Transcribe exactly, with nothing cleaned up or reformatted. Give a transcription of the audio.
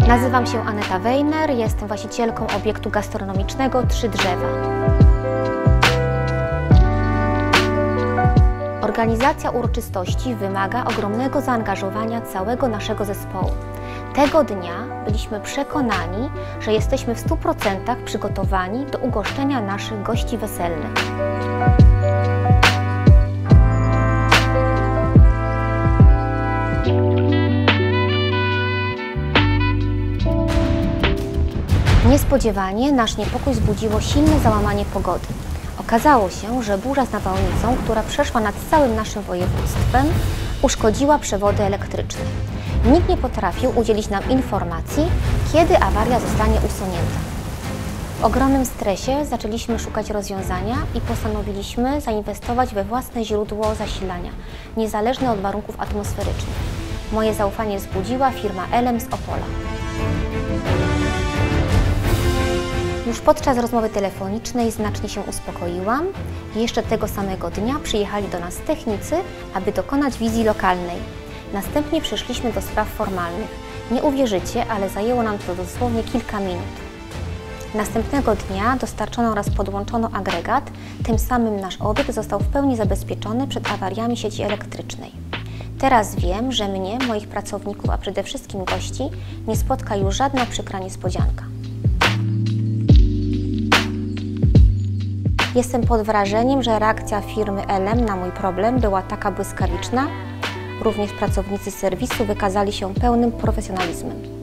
Nazywam się Aneta Weiner, jestem właścicielką obiektu gastronomicznego Trzy Drzewa. Organizacja uroczystości wymaga ogromnego zaangażowania całego naszego zespołu. Tego dnia byliśmy przekonani, że jesteśmy w stu procentach przygotowani do ugoszczenia naszych gości weselnych. Niespodziewanie nasz niepokój wzbudziło silne załamanie pogody. Okazało się, że burza z nawałnicą, która przeszła nad całym naszym województwem, uszkodziła przewody elektryczne. Nikt nie potrafił udzielić nam informacji, kiedy awaria zostanie usunięta. W ogromnym stresie zaczęliśmy szukać rozwiązania i postanowiliśmy zainwestować we własne źródło zasilania, niezależne od warunków atmosferycznych. Moje zaufanie wzbudziła firma Elem z Opola. Już podczas rozmowy telefonicznej znacznie się uspokoiłam i jeszcze tego samego dnia przyjechali do nas technicy, aby dokonać wizji lokalnej. Następnie przeszliśmy do spraw formalnych. Nie uwierzycie, ale zajęło nam to dosłownie kilka minut. Następnego dnia dostarczono oraz podłączono agregat, tym samym nasz obiekt został w pełni zabezpieczony przed awariami sieci elektrycznej. Teraz wiem, że mnie, moich pracowników, a przede wszystkim gości nie spotka już żadna przykra niespodzianka. Jestem pod wrażeniem, że reakcja firmy Elem na mój problem była taka błyskawiczna. Również pracownicy serwisu wykazali się pełnym profesjonalizmem.